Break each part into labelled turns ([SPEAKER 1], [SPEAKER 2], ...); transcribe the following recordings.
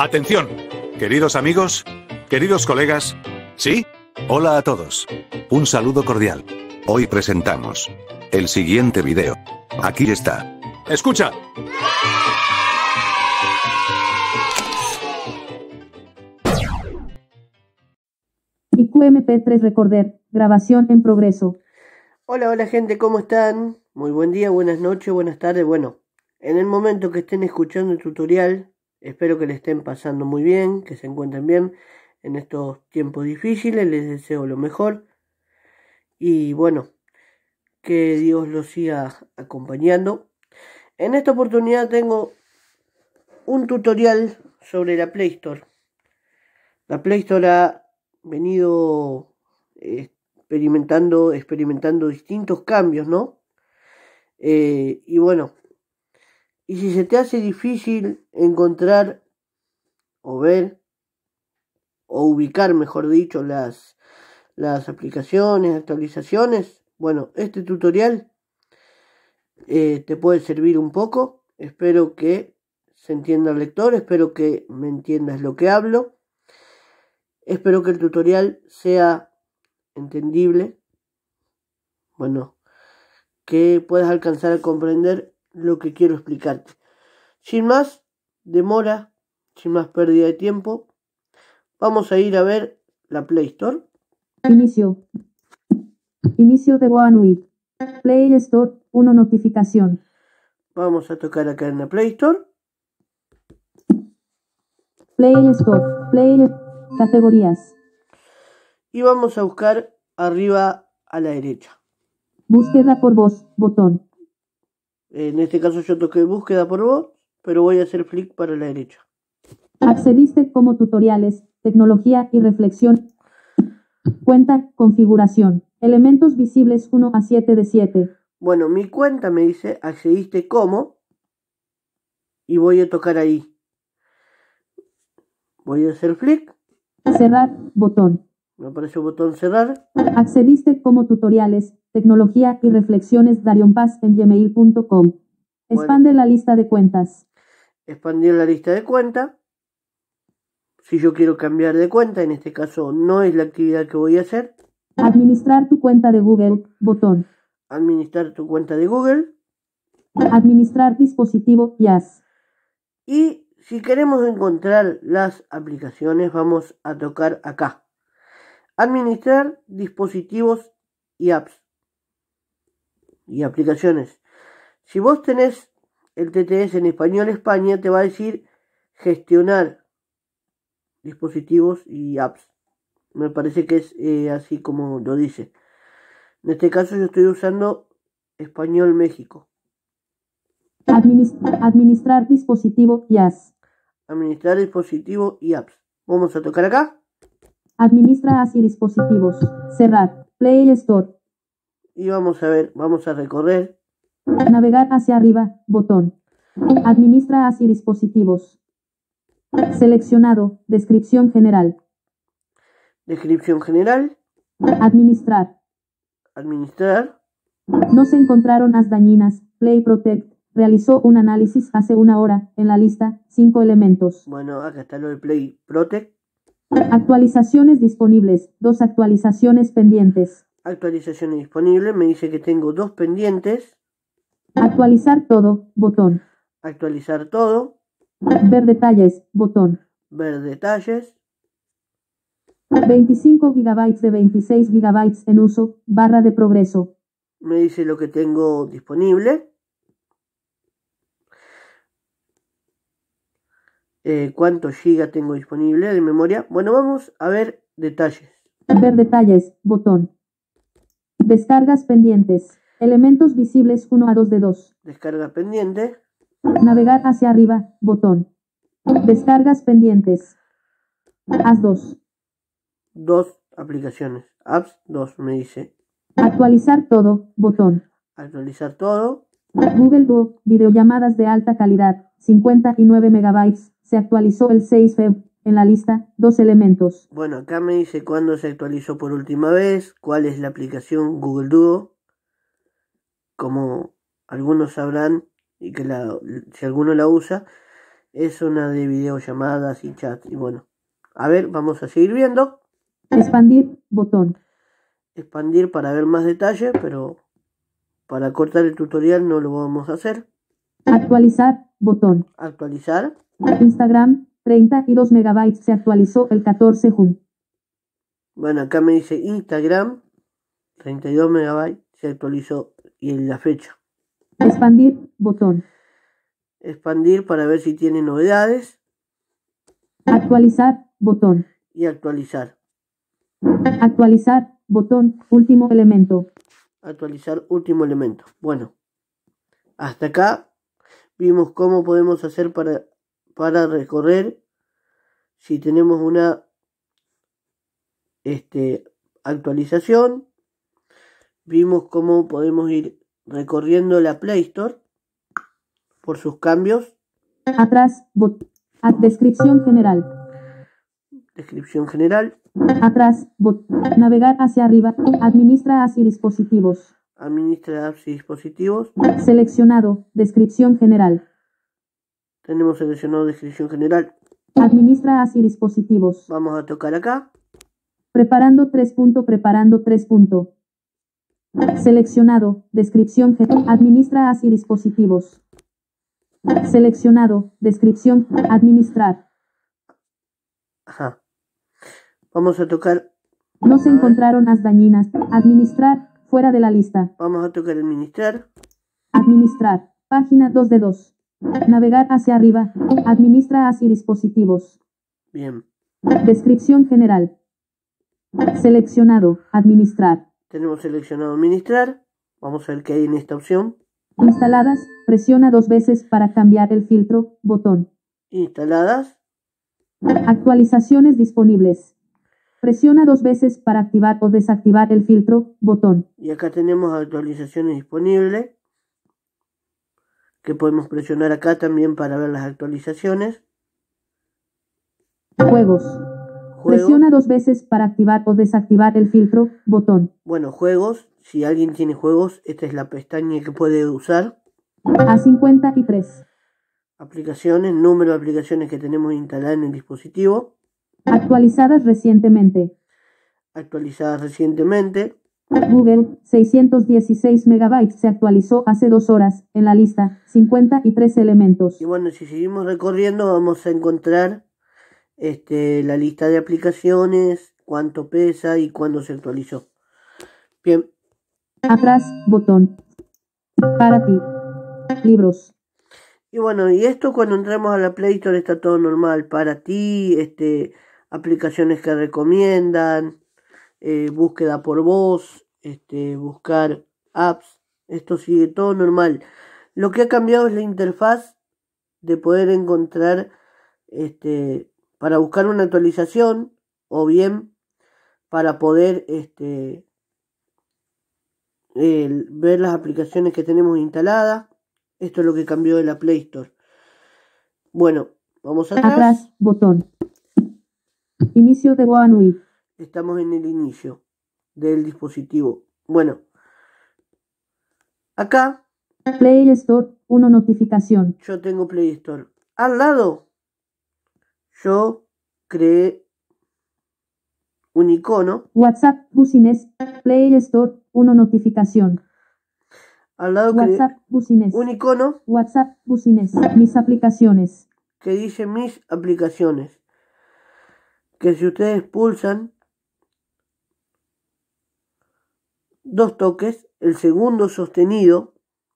[SPEAKER 1] Atención, queridos amigos, queridos colegas. ¿Sí? Hola a todos. Un saludo cordial. Hoy presentamos el siguiente video. Aquí está. Escucha.
[SPEAKER 2] IQMP3 Recorder, grabación en progreso.
[SPEAKER 3] Hola gente, ¿cómo están? Muy buen día, buenas noches, buenas tardes. Bueno, en el momento que estén escuchando el tutorial, espero que le estén pasando muy bien, que se encuentren bien en estos tiempos difíciles. Les deseo lo mejor y bueno, que Dios los siga acompañando. En esta oportunidad tengo un tutorial sobre la Play Store. La Play Store ha venido experimentando distintos cambios, ¿no? Y bueno, y si se te hace difícil encontrar o ver o ubicar, mejor dicho, las aplicaciones, actualizaciones, bueno, este tutorial te puede servir un poco. Espero que se entienda el lector, espero que me entiendas lo que hablo, espero que el tutorial sea entendible, bueno, que puedas alcanzar a comprender lo que quiero explicarte. Sin más demora, sin más pérdida de tiempo, vamos a ir a ver la Play Store.
[SPEAKER 2] Inicio de GUI. Play Store, 1 notificación.
[SPEAKER 3] Vamos a tocar acá en la Play Store.
[SPEAKER 2] Play Store, categorías.
[SPEAKER 3] Y vamos a buscar arriba a la derecha.
[SPEAKER 2] Búsqueda por voz, botón.
[SPEAKER 3] En este caso yo toqué búsqueda por voz, pero voy a hacer clic para la derecha.
[SPEAKER 2] Accediste como tutoriales, tecnología y reflexión. Cuenta, configuración. Elementos visibles 1 a 7 de 7.
[SPEAKER 3] Bueno, mi cuenta me dice accediste como y voy a tocar ahí. Voy a hacer clic.
[SPEAKER 2] Cerrar, botón.
[SPEAKER 3] Me aparece el botón cerrar.
[SPEAKER 2] Accediste como tutoriales, tecnología y reflexiones Darion Paz en gmail.com. Expande la lista de cuentas.
[SPEAKER 3] Expandir la lista de cuenta. Si yo quiero cambiar de cuenta, en este caso no es la actividad que voy a hacer.
[SPEAKER 2] Administrar tu cuenta de Google, botón.
[SPEAKER 3] Administrar tu cuenta de Google.
[SPEAKER 2] Administrar dispositivo IaaS.
[SPEAKER 3] Y si queremos encontrar las aplicaciones, vamos a tocar acá. Administrar dispositivos y apps. Y aplicaciones. Si vos tenés el TTS en español España, te va a decir gestionar dispositivos y apps. Me parece que es así como lo dice. En este caso yo estoy usando español México.
[SPEAKER 2] Administrar dispositivo IaaS.
[SPEAKER 3] Administrar dispositivo y apps. Vamos a tocar acá.
[SPEAKER 2] Administra apps y dispositivos. Cerrar. Play Store.
[SPEAKER 3] Y vamos a ver, vamos a recorrer.
[SPEAKER 2] Navegar hacia arriba, botón. Administra apps y dispositivos. Seleccionado. Descripción general.
[SPEAKER 3] Descripción general.
[SPEAKER 2] Administrar.
[SPEAKER 3] Administrar.
[SPEAKER 2] No se encontraron apps dañinas. Play Protect realizó un análisis hace una hora. En la lista, 5 elementos.
[SPEAKER 3] Bueno, acá está lo de Play Protect.
[SPEAKER 2] Actualizaciones disponibles. 2 actualizaciones pendientes.
[SPEAKER 3] Actualizaciones disponibles. Me dice que tengo 2 pendientes.
[SPEAKER 2] Actualizar todo, botón.
[SPEAKER 3] Actualizar todo.
[SPEAKER 2] Ver detalles, botón.
[SPEAKER 3] Ver detalles.
[SPEAKER 2] 25 GB de 26 GB en uso, barra de progreso.
[SPEAKER 3] Me dice lo que tengo disponible. ¿Cuántos gigas tengo disponible de memoria? Bueno, vamos a ver detalles.
[SPEAKER 2] Ver detalles, botón. Descargas pendientes. Elementos visibles 1 a 2 de 2.
[SPEAKER 3] Descarga pendiente.
[SPEAKER 2] Navegar hacia arriba, botón. Descargas pendientes. Haz 2.
[SPEAKER 3] 2 aplicaciones. Apps 2 me dice.
[SPEAKER 2] Actualizar todo, botón.
[SPEAKER 3] Actualizar todo.
[SPEAKER 2] Google Duo, videollamadas de alta calidad, 59 MB. Se actualizó el 6 de febrero. En la lista, 2 elementos.
[SPEAKER 3] Bueno, acá me dice cuándo se actualizó por última vez, cuál es la aplicación Google Duo. Como algunos sabrán, y que si alguno la usa, Es una de videollamadas y chat. Y bueno, a ver, vamos a seguir viendo.
[SPEAKER 2] Expandir, botón.
[SPEAKER 3] Expandir para ver más detalle, pero para cortar el tutorial no lo vamos a hacer.
[SPEAKER 2] Actualizar, botón.
[SPEAKER 3] Actualizar.
[SPEAKER 2] Instagram, 32 megabytes, se actualizó el 14 de junio.
[SPEAKER 3] Bueno, acá me dice Instagram, 32 megabytes, se actualizó y en la fecha.
[SPEAKER 2] Expandir, botón.
[SPEAKER 3] Expandir para ver si tiene novedades.
[SPEAKER 2] Actualizar, botón.
[SPEAKER 3] Y actualizar.
[SPEAKER 2] Actualizar, botón, último elemento.
[SPEAKER 3] Actualizar último elemento. Bueno, hasta acá vimos cómo podemos hacer para recorrer si tenemos una actualización. Vimos cómo podemos ir recorriendo la Play Store por sus cambios.
[SPEAKER 2] Atrás, descripción general.
[SPEAKER 3] Descripción general.
[SPEAKER 2] Atrás, navegar hacia arriba. Administra apps y dispositivos.
[SPEAKER 3] Administra apps y dispositivos.
[SPEAKER 2] Seleccionado, descripción general.
[SPEAKER 3] Tenemos seleccionado descripción general.
[SPEAKER 2] Administra apps y dispositivos.
[SPEAKER 3] Vamos a tocar acá.
[SPEAKER 2] Preparando 3 punto, preparando 3 punto. Seleccionado, descripción general. Administra apps y dispositivos. Seleccionado, descripción, administrar.
[SPEAKER 3] Ajá. Vamos a tocar.
[SPEAKER 2] No se encontraron apps dañinas. Administrar, fuera de la lista.
[SPEAKER 3] Vamos a tocar administrar.
[SPEAKER 2] Administrar, página 2 de 2. Navegar hacia arriba. Administra apps y dispositivos.
[SPEAKER 3] Bien.
[SPEAKER 2] Descripción general. Seleccionado, administrar.
[SPEAKER 3] Tenemos seleccionado administrar. Vamos a ver qué hay en esta opción.
[SPEAKER 2] Instaladas, presiona 2 veces para cambiar el filtro, botón.
[SPEAKER 3] Instaladas.
[SPEAKER 2] Actualizaciones disponibles. Presiona 2 veces para activar o desactivar el filtro, botón.
[SPEAKER 3] Y acá tenemos actualizaciones disponibles, que podemos presionar acá también para ver las actualizaciones.
[SPEAKER 2] Juegos. Presiona 2 veces para activar o desactivar el filtro, botón.
[SPEAKER 3] Bueno, juegos. Si alguien tiene juegos, esta es la pestaña que puede usar.
[SPEAKER 2] A53.
[SPEAKER 3] Aplicaciones, número de aplicaciones que tenemos instaladas en el dispositivo.
[SPEAKER 2] Actualizadas recientemente.
[SPEAKER 3] Actualizadas recientemente.
[SPEAKER 2] Google, 616 megabytes, se actualizó hace 2 horas, en la lista, 53 elementos.
[SPEAKER 3] Y bueno, si seguimos recorriendo vamos a encontrar la lista de aplicaciones, cuánto pesa y cuándo se actualizó. Bien.
[SPEAKER 2] Atrás, botón. Para ti. Libros.
[SPEAKER 3] Y bueno, y esto cuando entramos a la Play Store está todo normal. Para ti, aplicaciones que recomiendan, búsqueda por voz, buscar apps. Esto sigue todo normal. Lo que ha cambiado es la interfaz de poder encontrar, para buscar una actualización o bien para poder ver las aplicaciones que tenemos instaladas. Esto es lo que cambió de la Play Store. Bueno, vamos atrás.
[SPEAKER 2] Atrás, botón. Inicio de OneUI.
[SPEAKER 3] Estamos en el inicio del dispositivo. Bueno, acá
[SPEAKER 2] Play Store, 1 notificación.
[SPEAKER 3] yo tengo Play Store. Al lado, yo creé un icono.
[SPEAKER 2] WhatsApp, Business, Play Store, 1 notificación.
[SPEAKER 3] Al lado
[SPEAKER 2] WhatsApp, Business.
[SPEAKER 3] un icono.
[SPEAKER 2] WhatsApp, Business. Mis aplicaciones.
[SPEAKER 3] Que dice mis aplicaciones. Que si ustedes pulsan 2 toques, el segundo sostenido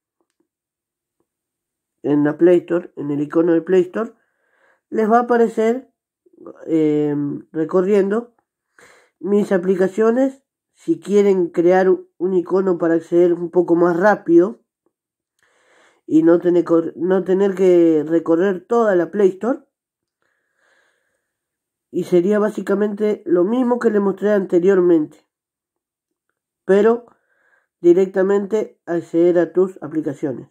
[SPEAKER 3] en la Play Store, en el icono de Play Store, les va a aparecer recorriendo mis aplicaciones. Si quieren crear un icono para acceder un poco más rápido y no tener que recorrer toda la Play Store, y sería básicamente lo mismo que les mostré anteriormente, pero directamente acceder a tus aplicaciones.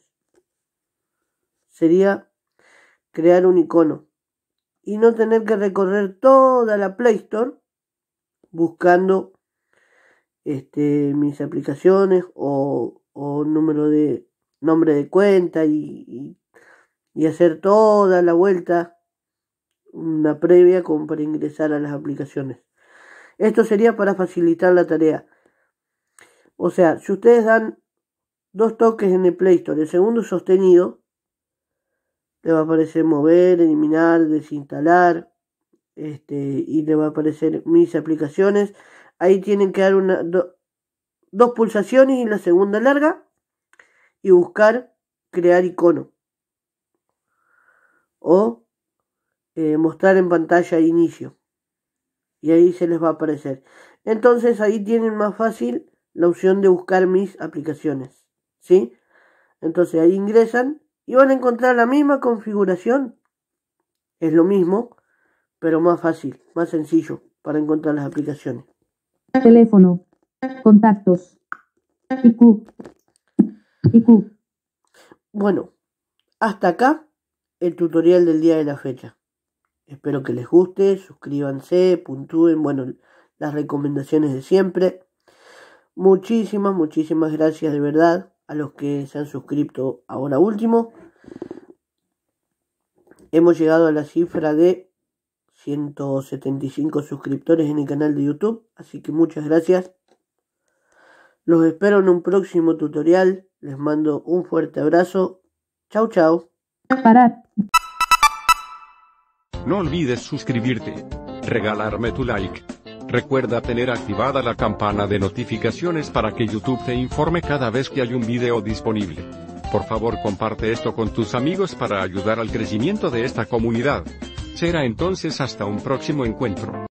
[SPEAKER 3] Sería crear un icono y no tener que recorrer toda la Play Store buscando mis aplicaciones o nombre de cuenta y y hacer toda la vuelta, una previa como para ingresar a las aplicaciones. Esto sería para facilitar la tarea. O sea, si ustedes dan 2 toques en el Play Store, el segundo sostenido, le va a aparecer mover, eliminar, desinstalar, y le va a aparecer mis aplicaciones. Ahí tienen que dar 2 pulsaciones y la segunda larga y buscar crear icono o mostrar en pantalla inicio, y ahí se les va a aparecer. Entonces ahí tienen más fácil la opción de buscar mis aplicaciones, ¿sí? Entonces ahí ingresan y van a encontrar la misma configuración. Es lo mismo, pero más fácil, más sencillo para encontrar las aplicaciones.
[SPEAKER 2] Teléfono. Contactos. IQ.
[SPEAKER 3] Bueno, hasta acá el tutorial del día de la fecha. Espero que les guste, suscríbanse, puntúen, bueno, las recomendaciones de siempre. Muchísimas gracias de verdad a los que se han suscrito ahora último. Hemos llegado a la cifra de 175 suscriptores en el canal de YouTube, así que muchas gracias. Los espero en un próximo tutorial. Les mando un fuerte abrazo. Chau, chau.
[SPEAKER 2] Parar.
[SPEAKER 4] No olvides suscribirte, regalarme tu like. Recuerda tener activada la campana de notificaciones para que YouTube te informe cada vez que hay un video disponible. Por favor, comparte esto con tus amigos para ayudar al crecimiento de esta comunidad. Será entonces hasta un próximo encuentro.